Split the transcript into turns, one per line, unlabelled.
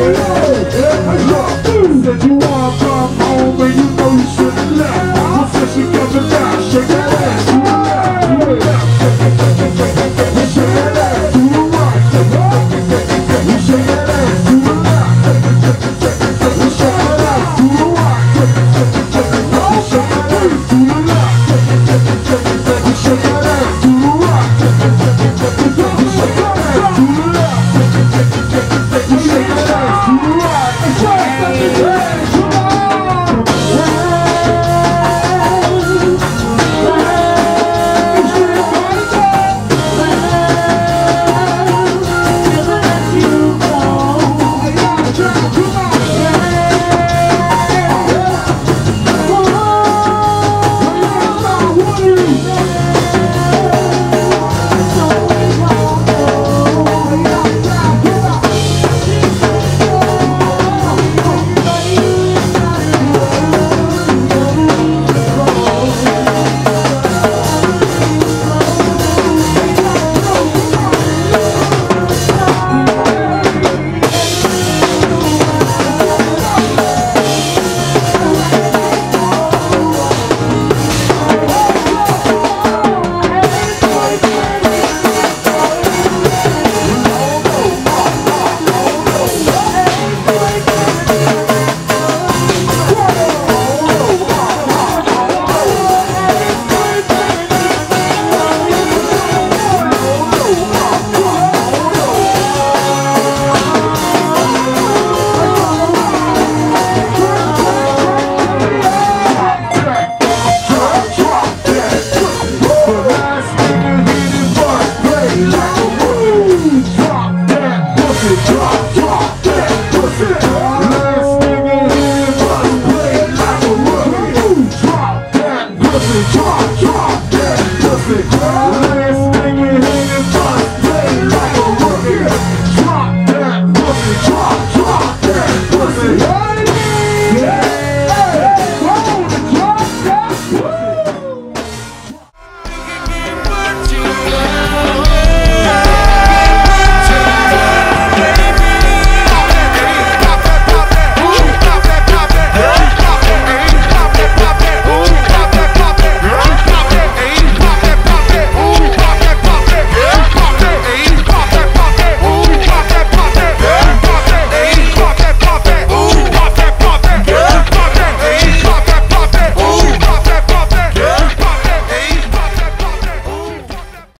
Said you wanna come home and you know you should've left. Well, since you coming down, shake that ass to the left, to the left. Shake that ass to the right. Shake that ass to the left. Shake that ass to the right. Shake that ass to the left. Shake that ass to the right. Shake that ass to the left. Shake that ass to the right. Drop that pussy.